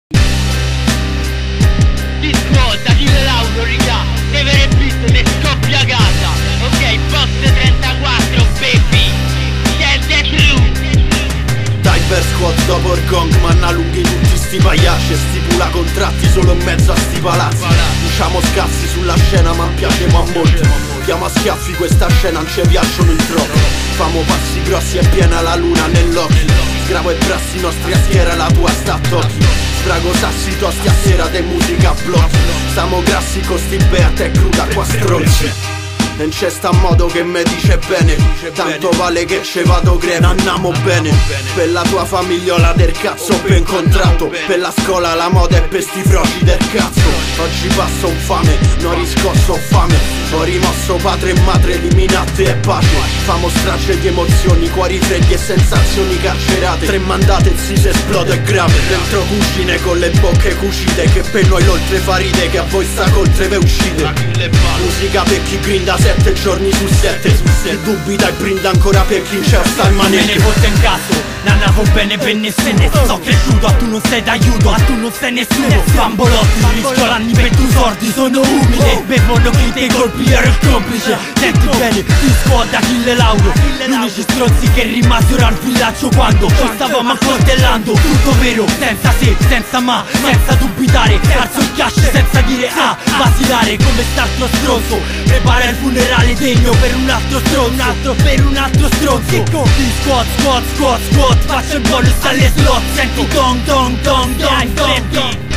Ti scuota, chi l'auto, riga, deve repiste, te scoppia a casa. Ok, box 34, baby, siete true. Diver squad dopo il gong, manna lunghi tutti sti pagliacci e stipula contratti solo in mezzo a sti palazzi. Diciamo scazzi sulla scena ma piacemo a molti. Chiama a schiaffi questa scena, non ci piacciono il troppo. Famo passi grossi e piena la luna nell'occhio. Sgravo e brassi i nostri a schiera, la tua sta a tocchi. Sprago sassi tosti a sera de musica a blocchi. Stiamo grassi con sti beate e cruda qua stronzi. Non c'è sta modo che me dice bene, tanto vale che ce vado greve, andiamo bene. Per la tua famigliola del cazzo ben contratto, per la scuola la moda e per sti froci del cazzo. Oggi passo un fame, non riscosso fame, ho rimosso padre e madre, eliminate e pace. Famo stracce di emozioni, cuori freddi e sensazioni carcerate. 3 mandate si se esplode è grave. Dentro cucine con le bocche cucite, che per noi l'oltre fa ride, che a voi sta coltre ve uccide. Musica per chi grinda 7 giorni su 7. Chi dubita e brinda ancora per chi c'è sta il manetto. Me ne fotte in caso, non avevo bene per nessuno. Sto cresciuto, a tu non sei d'aiuto, a tu non sei nessuno. Bambolotti, rischio l'anni per tu sordi, sono umile. Bevono chi te colpi, ero il complice. Senti bene, ti squadra kill Lauro. Gli unici stronzi che rimasero al villaggio quando ci stavamo accoltellando. Tutto vero, senza se, senza ma, senza dubitare. Alzo il cash senza dire ah, vacillare come st'altro stronzo. Prepara il funerale degno per un altro stronzo, per un altro stronzo. Di squad, squad, squad, squad, faccio il bonus alle slot. Senti dong, dong, dong, dong, dong, dong.